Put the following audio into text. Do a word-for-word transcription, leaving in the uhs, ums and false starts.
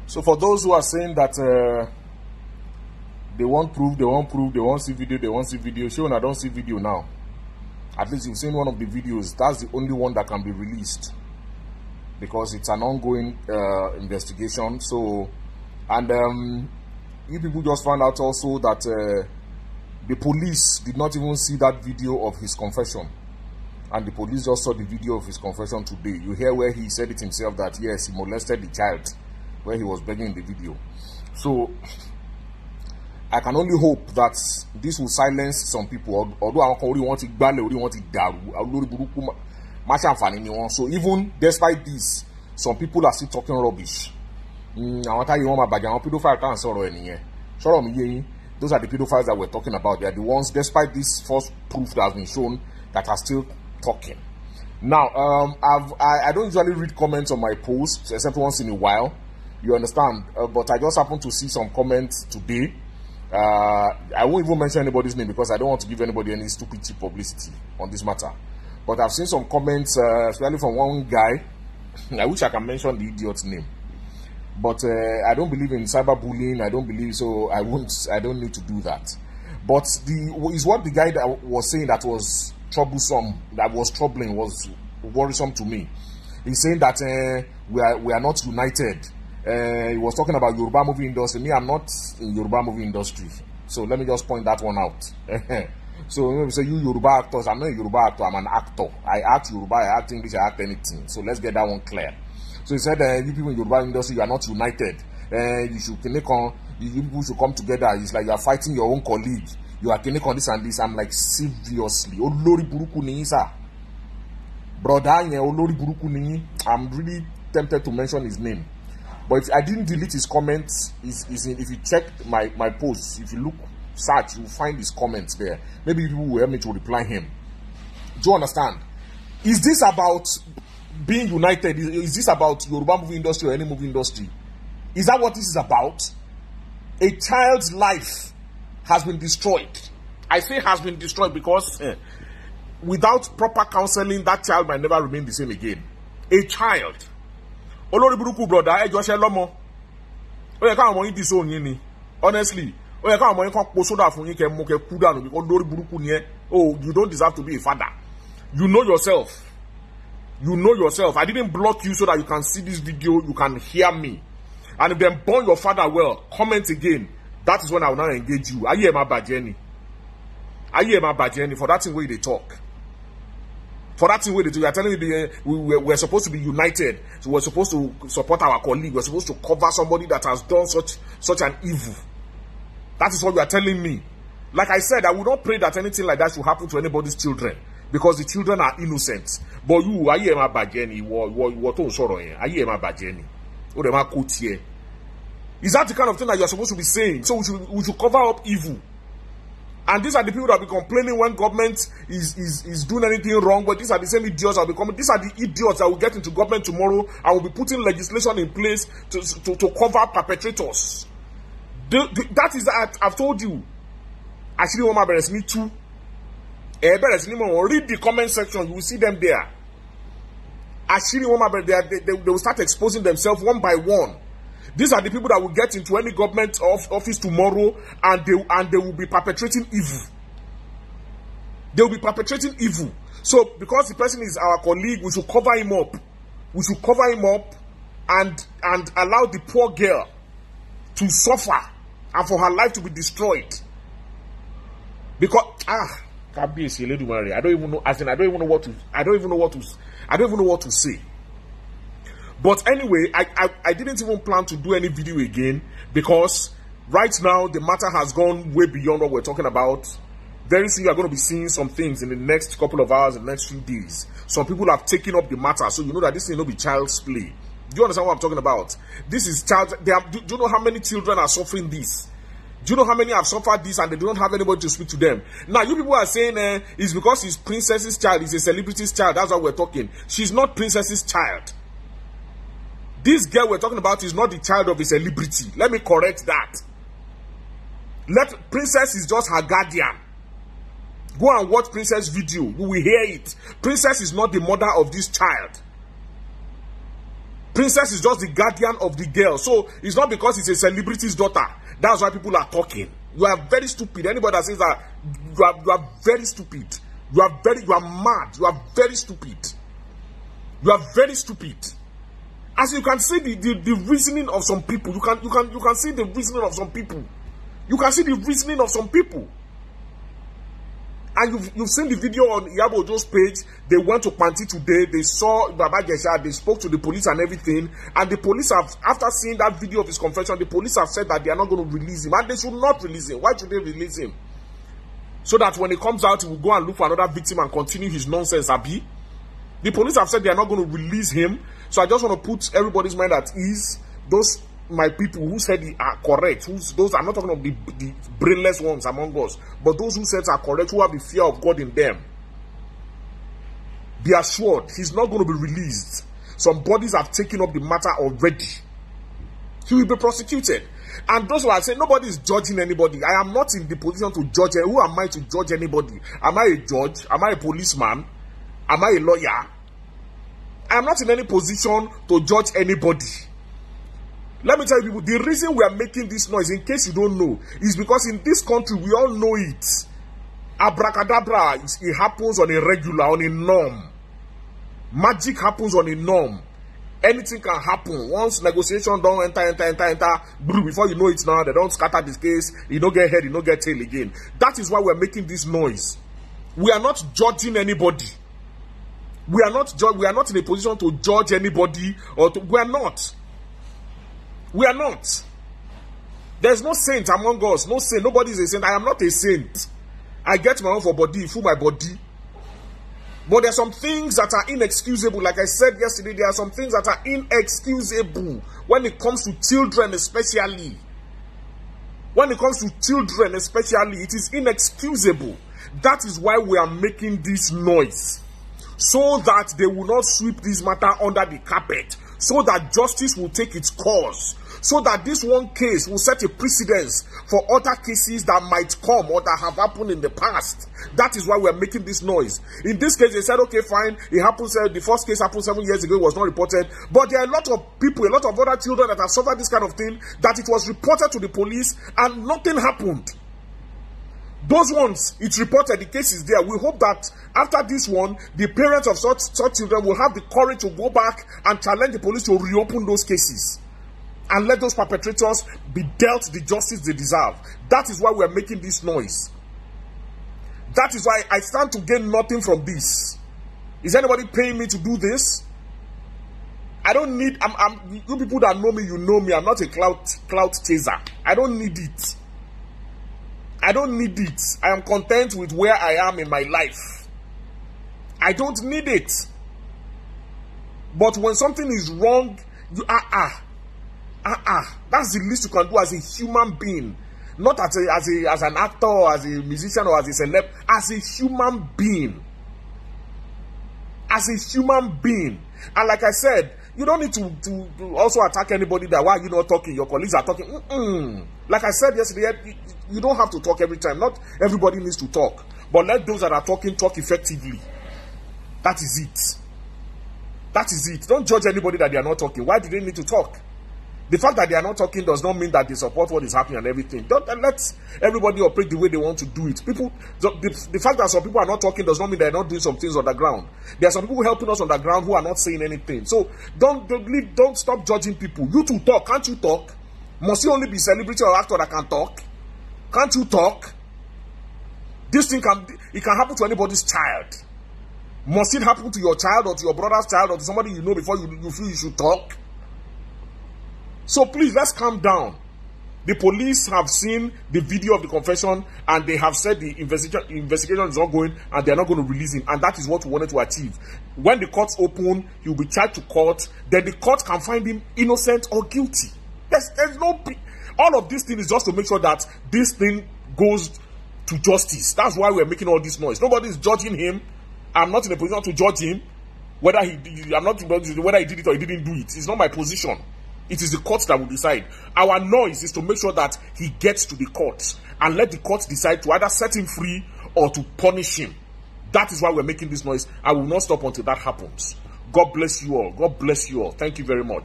So for those who are saying that uh, they want proof, they want proof, they want see video, they want see video, sure, I don't see video now. At least you've seen one of the videos. That's the only one that can be released because it's an ongoing uh, investigation. So, and um, you people just found out also that uh, the police did not even see that video of his confession. And the police just saw the video of his confession today. You hear where he said it himself that yes, he molested the child, where he was begging in the video. So I can only hope that this will silence some people. Although I only want to ban, only want to daru. So even despite this, some people are still talking rubbish. Mm, those are the pedophiles that we're talking about. They are the ones, despite this false proof that has been shown, that are still talking. Now, um, I've, I, I don't usually read comments on my posts, except once in a while. You understand? Uh, but I just happened to see some comments today. Uh, I won't even mention anybody's name because I don't want to give anybody any stupid cheap publicity on this matter. But I've seen some comments, uh, especially from one guy. I wish I can mention the idiot's name. But uh, I don't believe in cyberbullying. I don't believe so. I won't. I don't need to do that. But the is what the guy that was saying that was troublesome, that was troubling, was worrisome to me. He's saying that uh, we are we are not united. Uh, he was talking about Yoruba movie industry. Me, I'm not in Yoruba movie industry. So let me just point that one out. So when we say you Yoruba actors, I'm not a Yoruba actor. I'm an actor. I act Yoruba. I act English. I act anything. So let's get that one clear. So he said, uh, you people in Yoruba industry, you are not united. Uh, you should connect on. You people should come together. It's like you are fighting your own colleague. You are connecting on this and this. I'm like, seriously, Olori Buruku ni sir. Brother, Olori Buruku ni. I'm really tempted to mention his name. But if I didn't delete his comments, is is if you check my, my posts, if you look, search, you'll find his comments there. Maybe people will help me to reply him. Do you understand? Is this about being united? Is, is this about Yoruba movie industry or any movie industry? Is that what this is about? A child's life has been destroyed. I say has been destroyed because eh, without proper counseling, that child might never remain the same again. A child. Olori buruku brother, eh, Joshua Lomo. Oye ka mo yin disown yin ni. Honestly, oye ka mo yin kan po soda fun yin ke mo ke ku danu because olori buruku ni e. Oh, you don't deserve to be a father. You know yourself. You know yourself. I didn't block you so that you can see this video, you can hear me. And if they burn your father well, comment again. That is when I will not engage you. Are you my bad journey? Are you my bad journey for that thing where they talk? For that thing where they do, you are telling me the, we, we're, we're supposed to be united. So we're supposed to support our colleague. We're supposed to cover somebody that has done such such an evil. That is what you are telling me. Like I said, I would not pray that anything like that should happen to anybody's children. Because the children are innocent. But you, are you my bad journey? What on sorrow? Are you my bad journey? What am I quote here? Is that the kind of thing that you're supposed to be saying? So we should, we should cover up evil. And these are the people that will be complaining when government is, is, is doing anything wrong. But these are the same idiots that will be coming. These are the idiots that will get into government tomorrow and will be putting legislation in place to, to, to cover perpetrators. The, the, that is that I've told you. Actually, one my me too. Read the comment section, you will see them there. Actually, one my they, they, they will start exposing themselves one by one. These are the people that will get into any government of, office tomorrow and they, and they will be perpetrating evil. They will be perpetrating evil. So, because the person is our colleague, we should cover him up. We should cover him up and, and allow the poor girl to suffer and for her life to be destroyed. Because, ah, I don't even know, as in, I don't even know what to, I don't even know what to, I don't even know what to say. But anyway, I, I, I didn't even plan to do any video again because right now the matter has gone way beyond what we're talking about. Very soon you are going to be seeing some things in the next couple of hours, in the next few days. Some people have taken up the matter, so you know that this will not be child's play. Do you understand what I'm talking about? This is child. They have, do, do you know how many children are suffering this? Do you know how many have suffered this and they don't have anybody to speak to them? Now, you people are saying uh, it's because he's princess's child, he's a celebrity's child. That's why we're talking. She's not princess's child. This girl we're talking about is not the child of a celebrity. Let me correct that. Let Princess is just her guardian. Go and watch Princess video. We will hear it. Princess is not the mother of this child. Princess is just the guardian of the girl. So it's not because it's a celebrity's daughter. That's why people are talking. You are very stupid. Anybody that says that, you are, you are very stupid. You are very, you are mad. You are very stupid. You are very stupid. As you can see the, the, the reasoning of some people. You can, you can, you can see the reasoning of some people. You can see the reasoning of some people. And you've, you've seen the video on Iyabo Ojo's page. They went to Panti today. They saw Baba Jesha. They spoke to the police and everything. And the police have, after seeing that video of his confession, the police have said that they are not going to release him. And they should not release him. Why should they release him? So that when he comes out, he will go and look for another victim and continue his nonsense, Abi. The police have said they are not going to release him. So I just want to put everybody's mind at ease. Those my people who said they are correct, who's, those are not talking of the, the brainless ones among us, but those who said are correct, who have the fear of God in them. Be assured, he's not going to be released. Some bodies have taken up the matter already. He will be prosecuted. And those who are saying nobody is judging anybody. I am not in the position to judge. Who am I to judge anybody? Am I a judge? Am I a policeman? Am I a lawyer? I am not in any position to judge anybody. Let me tell you people, the reason we are making this noise, in case you don't know, is because in this country, we all know it. Abracadabra, it happens on a regular, on a norm. Magic happens on a norm. Anything can happen. Once negotiation don't enter, enter, enter, enter, before you know it now, they don't scatter this case, you don't get head, you don't get tail again. That is why we're making this noise. We are not judging anybody. We are not, we are not in a position to judge anybody, or to, we are not. We are not. There's no saint among us. No saint. Nobody is a saint. I am not a saint. I get my own for body, through my body. But there are some things that are inexcusable. Like I said yesterday, there are some things that are inexcusable when it comes to children especially. When it comes to children especially, it is inexcusable. That is why we are making this noise. So that they will not sweep this matter under the carpet. So that justice will take its course. So that this one case will set a precedence for other cases that might come or that have happened in the past. That is why we are making this noise. In this case, they said, okay, fine. It happens. Uh, the first case happened seven years ago. It was not reported. But there are a lot of people, a lot of other children that have suffered this kind of thing, that it was reported to the police and nothing happened. Those ones, it's reported, the case is there. We hope that after this one, the parents of such, such children will have the courage to go back and challenge the police to reopen those cases. And let those perpetrators be dealt the justice they deserve. That is why we are making this noise. That is why I stand to gain nothing from this. Is anybody paying me to do this? I don't need, I'm, I'm, you people that know me, you know me. I'm not a clout, clout chaser. I don't need it. I don't need it. I am content with where I am in my life. I don't need it. But when something is wrong, you ah ah ah ah. That's the least you can do as a human being, not as a as a as an actor or as a musician or as a celeb. As a human being. As a human being. And like I said, you don't need to, to, to also attack anybody that why are you not talking, your colleagues are talking. Mm-mm. Like I said yesterday, you, you don't have to talk every time. Not everybody needs to talk. But let those that are talking talk effectively. That is it. That is it. Don't judge anybody that they are not talking. Why do they need to talk? The fact that they are not talking does not mean that they support what is happening and everything. Don't let everybody operate the way they want to do it. People, the, the, the fact that some people are not talking does not mean they're not doing some things on the ground. There are some people helping us on the ground who are not saying anything. So don't don't, leave, don't stop judging people. You two talk. Can't you talk? Must you only be celebrity or actor that can talk? Can't you talk? This thing can it can happen to anybody's child. Must it happen to your child or to your brother's child or to somebody you know before you, you feel you should talk? So please, let's calm down. The police have seen the video of the confession and they have said the investigation investigation is ongoing and they are not going to release him. And that is what we wanted to achieve. When the courts open, he will be charged to court. Then the court can find him innocent or guilty. There's, there's no... All of this thing is just to make sure that this thing goes to justice. That's why we're making all this noise. Nobody is judging him. I'm not in a position to judge him. Whether he, I'm not whether he did it or he didn't do it. It's not my position. It is the courts that will decide. Our noise is to make sure that he gets to the courts and let the courts decide to either set him free or to punish him. That is why we're making this noise. I will not stop until that happens. God bless you all. God bless you all. Thank you very much.